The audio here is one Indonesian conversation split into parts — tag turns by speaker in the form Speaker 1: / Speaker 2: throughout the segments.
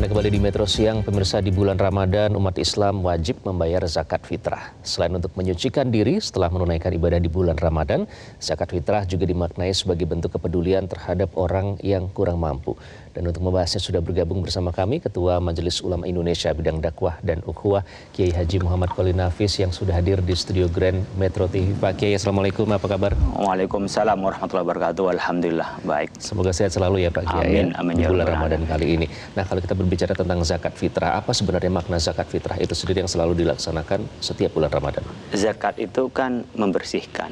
Speaker 1: Anda kembali di Metro Siang, pemirsa. Di bulan Ramadan, umat Islam wajib membayar zakat fitrah. Selain untuk menyucikan diri setelah menunaikan ibadah di bulan Ramadan, zakat fitrah juga dimaknai sebagai bentuk kepedulian terhadap orang yang kurang mampu. Dan untuk membahasnya sudah bergabung bersama kami Ketua Majelis Ulama Indonesia Bidang Dakwah dan Ukhuwah, Kiai Haji Muhammad Khalil Nafis, yang sudah hadir di studio Grand Metro TV. Pak Kiai, Assalamualaikum, apa kabar?
Speaker 2: Waalaikumsalam warahmatullahi wabarakatuh. Alhamdulillah, baik.
Speaker 1: Semoga sehat selalu ya Pak Kiai.
Speaker 2: Amin, amin,
Speaker 1: di bulan Ramadan kali ini. Nah, kalau kita berbicara tentang zakat fitrah, apa sebenarnya makna zakat fitrah itu sendiri yang selalu dilaksanakan setiap bulan Ramadan?
Speaker 2: Zakat itu kan membersihkan.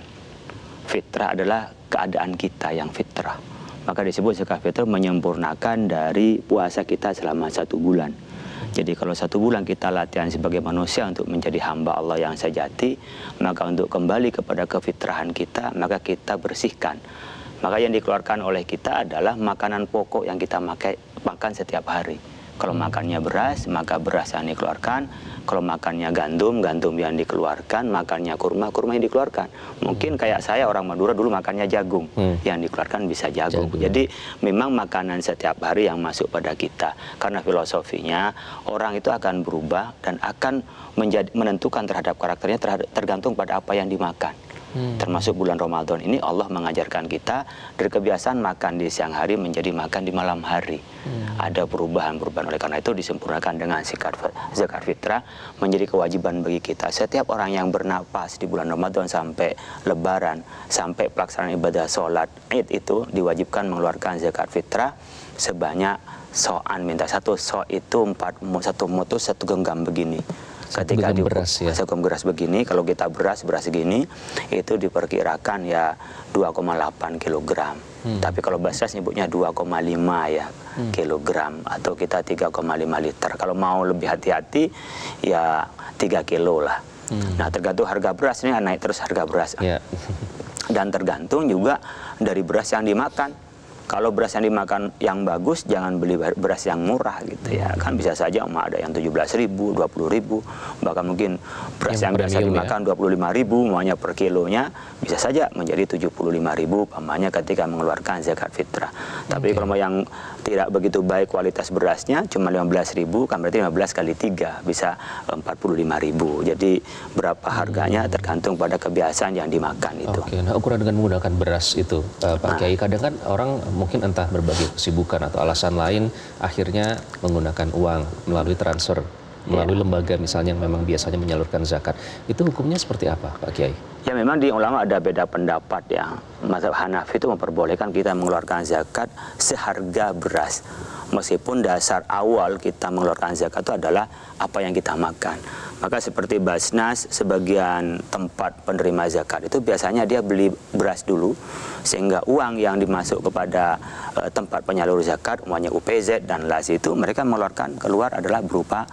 Speaker 2: Fitrah adalah keadaan kita yang fitrah. Maka disebut zakat fitrah menyempurnakan dari puasa kita selama 1 bulan. Jadi kalau 1 bulan kita latihan sebagai manusia untuk menjadi hamba Allah yang sejati, maka untuk kembali kepada kefitrahan kita, maka kita bersihkan. Maka yang dikeluarkan oleh kita adalah makanan pokok yang kita makan setiap hari. Kalau makannya beras, maka beras yang dikeluarkan. Kalau makannya gandum, gandum yang dikeluarkan. Makannya kurma, kurma yang dikeluarkan. Mungkin kayak saya, orang Madura dulu makannya jagung. Yang dikeluarkan bisa jagung. Jadi memang makanan setiap hari yang masuk pada kita. Karena filosofinya, orang itu akan berubah dan akan menentukan terhadap karakternya tergantung pada apa yang dimakan. Termasuk bulan Ramadan ini Allah mengajarkan kita dari kebiasaan makan di siang hari menjadi makan di malam hari. Ada perubahan-perubahan. Oleh karena itu disempurnakan dengan zakat fitrah menjadi kewajiban bagi kita. Setiap orang yang bernapas di bulan Ramadan sampai Lebaran, sampai pelaksanaan ibadah sholat Id itu diwajibkan mengeluarkan zakat fitrah sebanyak so'an. Minta 1 so' itu 1 mutus 1 genggam begini. Ketika sekum beras begini, kalau kita beras segini, itu diperkirakan ya 2,8 kg. Tapi kalau Basras nyebutnya 2,5 ya kilogram, atau kita 3,5 liter. Kalau mau lebih hati-hati ya 3 kilo lah. Nah, tergantung harga beras, ini naik terus harga beras. Dan tergantung juga dari beras yang dimakan. Kalau beras yang dimakan yang bagus, jangan beli beras yang murah gitu ya. Kan bisa saja ada yang 17.000, 20.000, bahkan mungkin beras yang biasa dimakan 25.000, maunya per kilonya bisa saja menjadi 75.000 pamannya ketika mengeluarkan zakat fitrah. Tapi kalau yang tidak begitu baik kualitas berasnya, cuma 15.000, kan berarti 15 kali 3 bisa 45.000. Jadi berapa harganya tergantung pada kebiasaan yang dimakan itu.
Speaker 1: Oke, nah ukuran dengan menggunakan beras itu, Pak Kiai, kadang kan orang mungkin entah berbagai kesibukan atau alasan lain akhirnya menggunakan uang melalui transfer, melalui lembaga misalnya yang memang biasanya menyalurkan zakat. Itu hukumnya seperti apa, Pak Kiai?
Speaker 2: Ya, memang di ulama ada beda pendapat ya. Mazhab Hanafi itu memperbolehkan kita mengeluarkan zakat seharga beras. Meskipun dasar awal kita mengeluarkan zakat itu adalah apa yang kita makan. Maka seperti Basnas, sebagian tempat penerima zakat itu biasanya dia beli beras dulu, sehingga uang yang dimasuk kepada tempat penyalur zakat, umpamanya UPZ dan LAS itu, mereka mengeluarkan keluar adalah berupa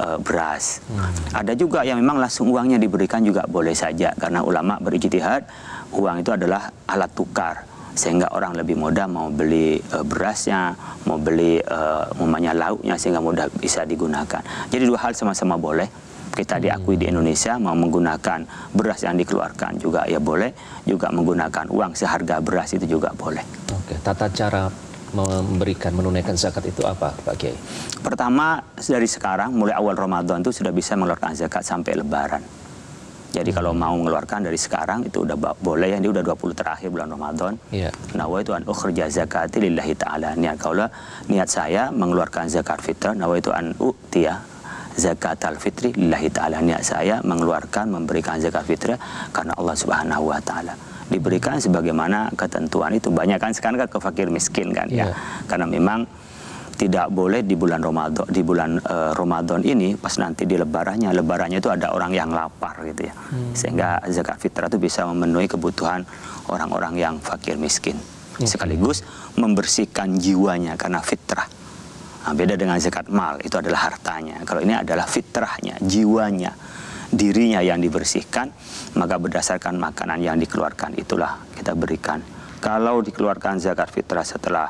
Speaker 2: beras. Ada juga yang memang langsung uangnya diberikan juga boleh saja, karena ulama berijtihad, uang itu adalah alat tukar, sehingga orang lebih mudah mau beli berasnya, mau beli umpamanya lauknya, sehingga mudah bisa digunakan. Jadi 2 hal sama-sama boleh. Kita diakui di Indonesia, mau menggunakan beras yang dikeluarkan juga ya boleh, juga menggunakan uang seharga beras itu juga boleh.
Speaker 1: Oke, tata cara menunaikan zakat itu apa, Pak Kiai?
Speaker 2: Pertama, dari sekarang mulai awal Ramadan itu sudah bisa mengeluarkan zakat sampai Lebaran. Jadi kalau mau mengeluarkan dari sekarang itu udah boleh, yang dia udah 20 terakhir bulan Ramadan. Nawaitu an ukhrija zakati lillahi ta'ala. Niat saya mengeluarkan zakat fitrah, nawaitu an u'tiya zakat al-fitri lillahi ta'ala. Niat saya mengeluarkan, memberikan zakat fitrah karena Allah Subhanahu wa ta'ala. Diberikan sebagaimana ketentuan itu. Banyak kan sekarang kan ke fakir miskin kan ya. Karena memang tidak boleh di bulan Ramadan ini, pas nanti di lebarannya itu ada orang yang lapar gitu ya. Sehingga zakat fitrah itu bisa memenuhi kebutuhan orang-orang yang fakir miskin. Sekaligus membersihkan jiwanya karena fitrah. Nah, beda dengan zakat mal, itu adalah hartanya. Kalau ini adalah fitrahnya, jiwanya, dirinya yang dibersihkan, maka berdasarkan makanan yang dikeluarkan itulah kita berikan. Kalau dikeluarkan zakat fitrah setelah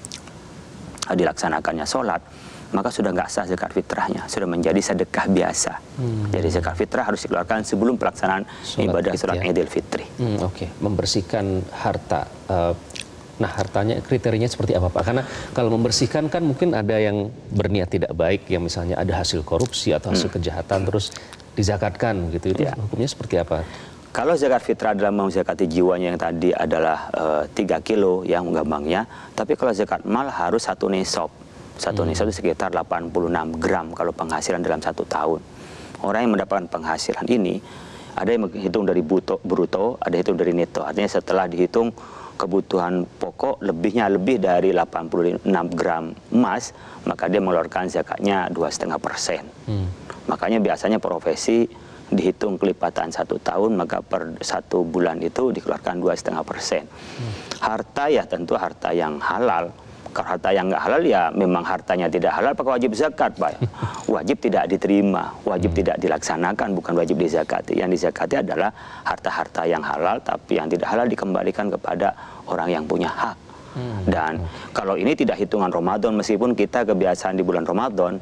Speaker 2: dilaksanakannya sholat, maka sudah nggak sah zakat fitrahnya, sudah menjadi sedekah biasa. Jadi zakat fitrah harus dikeluarkan sebelum pelaksanaan ibadah sholat Idul Fitri.
Speaker 1: Oke, membersihkan harta. Nah, hartanya kriterianya seperti apa, Pak? Karena kalau membersihkan kan mungkin ada yang berniat tidak baik, yang misalnya ada hasil korupsi atau hasil kejahatan terus dizakatkan gitu. Itu hukumnya seperti apa?
Speaker 2: Kalau zakat fitrah adalah menzakati jiwanya yang tadi adalah 3 kilo yang gampangnya, tapi kalau zakat mal harus 1 nisab. 1 nisab itu sekitar 86 gram kalau penghasilan dalam 1 tahun. Orang yang mendapatkan penghasilan ini, ada yang menghitung dari bruto, ada hitung dari neto. Artinya setelah dihitung kebutuhan pokok lebihnya lebih dari 86 gram emas, maka dia mengeluarkan zakatnya 2,5%. Makanya biasanya profesi dihitung kelipatan 1 tahun, maka per 1 bulan itu dikeluarkan 2,5%. Harta ya tentu harta yang halal. Kalau harta yang nggak halal ya memang hartanya tidak halal, apakah wajib zakat, Pak? Wajib tidak diterima, wajib tidak dilaksanakan, bukan wajib dizakati. Yang dizakati adalah harta-harta yang halal, tapi yang tidak halal dikembalikan kepada orang yang punya hak. Dan kalau ini tidak hitungan Ramadan, meskipun kita kebiasaan di bulan Ramadan,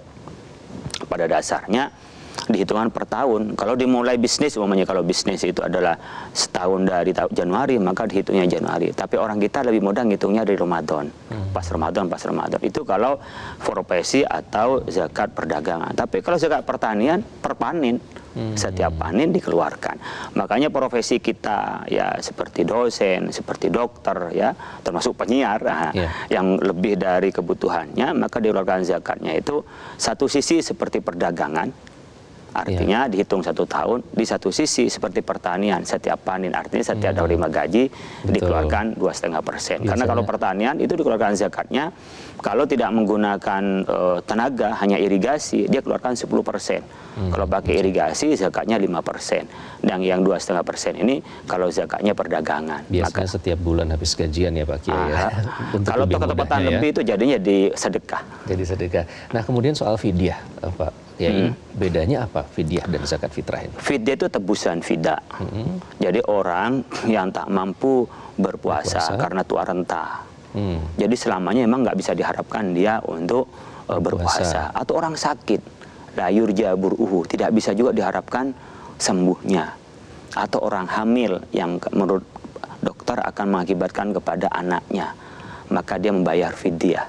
Speaker 2: pada dasarnya dihitungan per tahun. Kalau dimulai bisnis, umumnya kalau bisnis itu adalah setahun dari Januari, maka dihitungnya Januari. Tapi orang kita lebih mudah ngitungnya dari Ramadan. Pas Ramadan. Itu kalau profesi atau zakat perdagangan. Tapi kalau zakat pertanian, per panen. Setiap panen dikeluarkan. Makanya profesi kita ya seperti dosen, seperti dokter ya, termasuk penyiar yang lebih dari kebutuhannya, maka dikeluarkan zakatnya itu satu sisi seperti perdagangan. Artinya dihitung 1 tahun, di satu sisi seperti pertanian, setiap panen, artinya setiap terima gaji dikeluarkan 2,5%. Karena kalau pertanian itu dikeluarkan zakatnya, kalau tidak menggunakan tenaga, hanya irigasi, dia keluarkan 10%. Kalau pakai irigasi, zakatnya 5%. Dan yang 2,5% ini kalau zakatnya perdagangan.
Speaker 1: Biasanya setiap bulan habis gajian ya Pak Kiai ya.
Speaker 2: Kalau toko-tokoan lebih itu jadinya di sedekah.
Speaker 1: Jadi sedekah. Nah kemudian soal fidyah, Pak. Ya, bedanya apa fidyah dan zakat fitrah ini?
Speaker 2: Fidyah itu tebusan fida. Jadi orang yang tak mampu berpuasa karena tua renta. Jadi selamanya memang nggak bisa diharapkan dia untuk berpuasa. Atau orang sakit, la yurja bur'uhu, tidak bisa juga diharapkan sembuhnya. Atau orang hamil yang menurut dokter akan mengakibatkan kepada anaknya, maka dia membayar fidyah.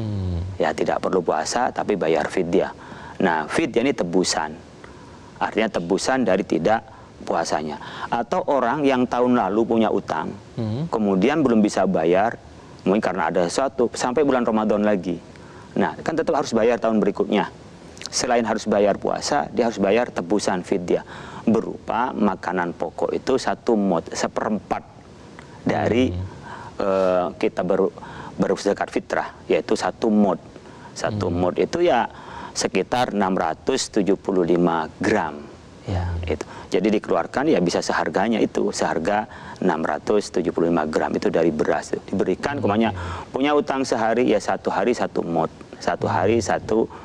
Speaker 2: Ya tidak perlu puasa tapi bayar fidyah. Nah, fidyah ini tebusan. Artinya tebusan dari tidak puasanya. Atau orang yang tahun lalu punya utang, kemudian belum bisa bayar, mungkin karena ada sesuatu, sampai bulan Ramadan lagi. Nah, kan tetap harus bayar tahun berikutnya. Selain harus bayar puasa, dia harus bayar tebusan fidyah. Berupa makanan pokok itu 1 mod, 1/4 dari kita berzakat fitrah, yaitu 1 mod. 1 mod itu ya sekitar 675 gram. Ya, itu. Jadi dikeluarkan ya bisa seharganya itu, seharga 675 gram itu dari beras. Diberikan kemanya punya utang sehari ya 1 hari 1 mod, 1 hari 1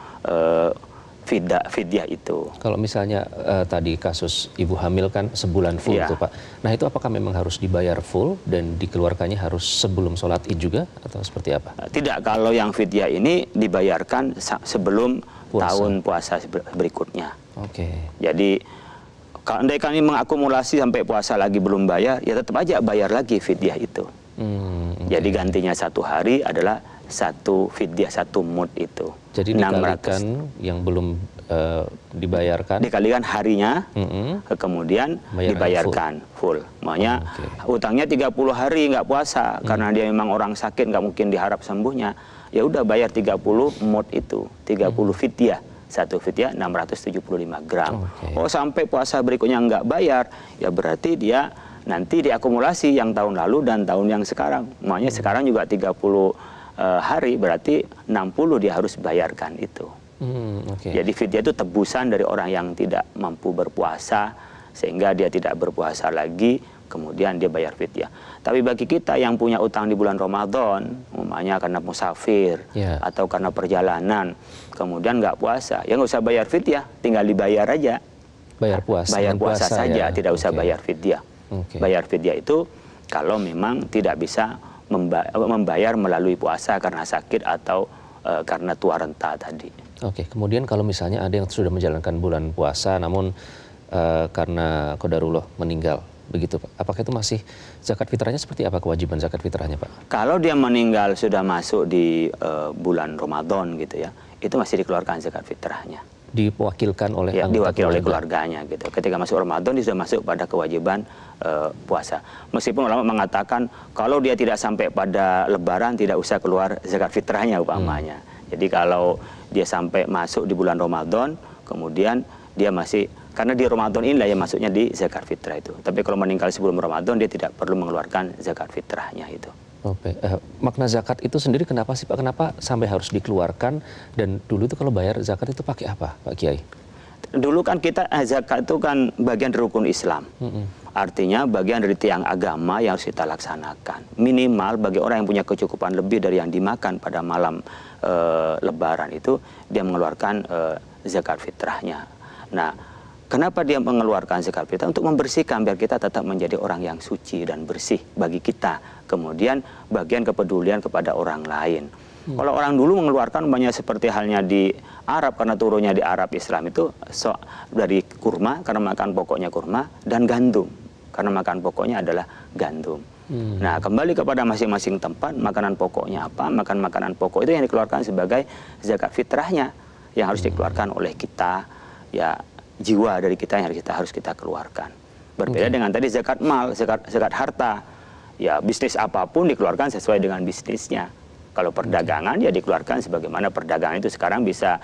Speaker 2: fidyah itu.
Speaker 1: Kalau misalnya tadi kasus ibu hamil kan sebulan full tuh Pak. Nah itu apakah memang harus dibayar full dan dikeluarkannya harus sebelum sholat Id juga atau seperti apa?
Speaker 2: Tidak, kalau yang fidyah ini dibayarkan sebelum tahun puasa berikutnya. Jadi kalau andaikan ini mengakumulasi sampai puasa lagi belum bayar, ya tetap aja bayar lagi fidyah itu. Jadi gantinya 1 hari adalah 1 fidyah 1 mud itu.
Speaker 1: Jadi dikalikan yang belum dibayarkan,
Speaker 2: dikalikan harinya, kemudian dibayarkan full. Makanya utangnya 30 hari nggak puasa karena dia memang orang sakit, nggak mungkin diharap sembuhnya. Ya udah bayar 30 mud itu, 30 fidyah. 1 fidyah 675 gram. Oh sampai puasa berikutnya nggak bayar, ya berarti dia nanti diakumulasi yang tahun lalu dan tahun yang sekarang. Makanya sekarang juga 30 hari, berarti 60 dia harus bayarkan itu. Jadi fidyah itu tebusan dari orang yang tidak mampu berpuasa, sehingga dia tidak berpuasa lagi, kemudian dia bayar fidyah. Tapi bagi kita yang punya utang di bulan Ramadan, umpamanya karena musafir atau karena perjalanan, kemudian nggak puasa, ya nggak usah bayar fidyah, tinggal dibayar aja.
Speaker 1: Bayar puasa
Speaker 2: saja, tidak usah bayar fidyah. Bayar fidyah itu kalau memang tidak bisa membayar melalui puasa karena sakit atau karena tua renta tadi.
Speaker 1: Kemudian kalau misalnya ada yang sudah menjalankan bulan puasa namun karena qadarullah meninggal begitu Pak. Apakah itu masih zakat fitrahnya seperti apa kewajiban zakat fitrahnya Pak?
Speaker 2: Kalau dia meninggal sudah masuk di bulan Ramadan gitu ya, itu masih dikeluarkan zakat fitrahnya.
Speaker 1: Diwakilkan oleh
Speaker 2: ya,
Speaker 1: anggota
Speaker 2: diwakil oleh
Speaker 1: keluarga.
Speaker 2: keluarganya gitu. Ketika masuk Ramadan dia sudah masuk pada kewajiban puasa. Meskipun ulama mengatakan kalau dia tidak sampai pada Lebaran tidak usah keluar zakat fitrahnya umpamanya. Jadi kalau dia sampai masuk di bulan Ramadan, kemudian dia masih, karena di Ramadan inilah yang masuknya di zakat fitrah itu. Tapi kalau meninggal sebelum Ramadan dia tidak perlu mengeluarkan zakat fitrahnya itu.
Speaker 1: Oke, makna zakat itu sendiri kenapa sih Pak? Kenapa sampai harus dikeluarkan? Dan dulu itu kalau bayar zakat itu pakai apa Pak Kiai?
Speaker 2: Dulu kan kita zakat itu kan bagian dari rukun Islam. Artinya bagian dari tiang agama yang harus kita laksanakan. Minimal bagi orang yang punya kecukupan lebih dari yang dimakan pada malam Lebaran itu, dia mengeluarkan zakat fitrahnya. Nah, kenapa dia mengeluarkan zakat fitrah? Untuk membersihkan biar kita tetap menjadi orang yang suci dan bersih bagi kita. Kemudian bagian kepedulian kepada orang lain. Kalau orang dulu mengeluarkan banyak seperti halnya di Arab, karena turunnya di Arab Islam itu dari kurma, karena makan pokoknya kurma, dan gandum, karena makan pokoknya adalah gandum. Nah, kembali kepada masing-masing tempat, makanan pokoknya apa, makanan pokok itu yang dikeluarkan sebagai zakat fitrahnya, yang harus dikeluarkan oleh kita, ya jiwa dari kita yang harus kita keluarkan. Berbeda dengan tadi zakat mal, zakat harta, ya bisnis apapun dikeluarkan sesuai dengan bisnisnya. Kalau perdagangan ya dikeluarkan sebagaimana perdagangan itu sekarang bisa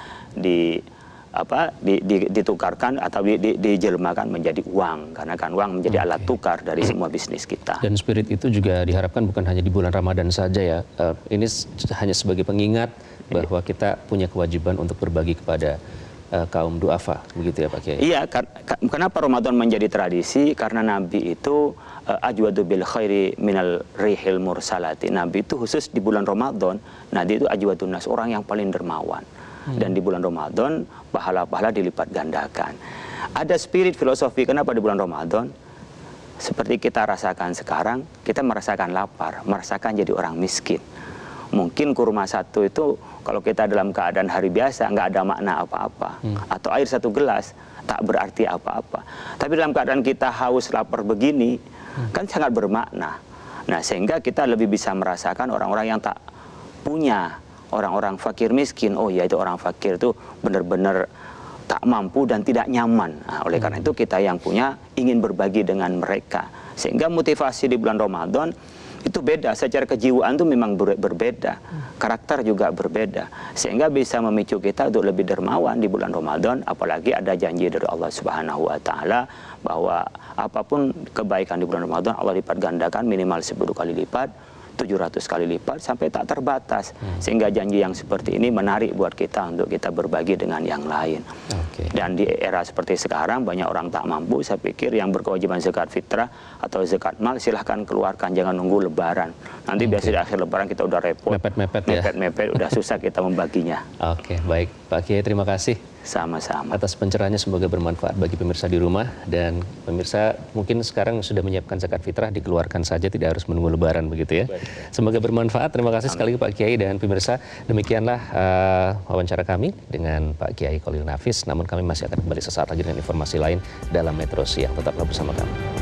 Speaker 2: ditukarkan atau dijelmakan menjadi uang, karena kan uang menjadi alat tukar dari semua bisnis kita.
Speaker 1: Dan spirit itu juga diharapkan bukan hanya di bulan Ramadan saja ya. Ini hanya sebagai pengingat bahwa kita punya kewajiban untuk berbagi kepada kaum duafa, begitu ya Pak Kiai?
Speaker 2: Iya, kenapa Ramadan menjadi tradisi? Karena Nabi itu ajwadu bil khairi minal rihil mursalati. Nabi itu khusus di bulan Ramadan, Nabi itu ajwadun nas, orang yang paling dermawan. Dan di bulan Ramadan pahala-pahala dilipat gandakan. Ada spirit filosofi kenapa di bulan Ramadan? Seperti kita rasakan sekarang, kita merasakan lapar, merasakan jadi orang miskin. Mungkin kurma satu itu kalau kita dalam keadaan hari biasa nggak ada makna apa-apa, atau air satu gelas tak berarti apa-apa. Tapi dalam keadaan kita haus lapar begini kan sangat bermakna. Nah, sehingga kita lebih bisa merasakan orang-orang yang tak punya, orang-orang fakir miskin. Oh ya, itu orang fakir itu benar-benar tak mampu dan tidak nyaman. Nah, oleh karena itu kita yang punya ingin berbagi dengan mereka, sehingga motivasi di bulan Ramadan itu beda, secara kejiwaan itu memang berbeda, karakter juga berbeda, sehingga bisa memicu kita untuk lebih dermawan di bulan Ramadan. Apalagi ada janji dari Allah Subhanahu wa Ta'ala bahwa apapun kebaikan di bulan Ramadan Allah lipat gandakan minimal 10 kali lipat, 700 kali lipat, sampai tak terbatas. Sehingga janji yang seperti ini menarik buat kita untuk kita berbagi dengan yang lain. Dan di era seperti sekarang banyak orang tak mampu. Saya pikir yang berkewajiban zakat fitrah atau zakat mal silahkan keluarkan, jangan nunggu Lebaran. Nanti biasa di akhir Lebaran kita udah repot, mepet-mepet, udah susah kita membaginya.
Speaker 1: Oke, baik Pak Kiai, terima kasih.
Speaker 2: Sama-sama.
Speaker 1: Atas pencerahannya, semoga bermanfaat bagi pemirsa di rumah. Dan pemirsa mungkin sekarang sudah menyiapkan zakat fitrah, dikeluarkan saja, tidak harus menunggu Lebaran begitu ya. Semoga bermanfaat. Terima kasih sekali Pak Kiai. Dan pemirsa, demikianlah wawancara kami dengan Pak Kiai Khalil Nafis. Namun kami masih akan kembali sesaat lagi dengan informasi lain dalam Metro Siang. Tetaplah bersama kami.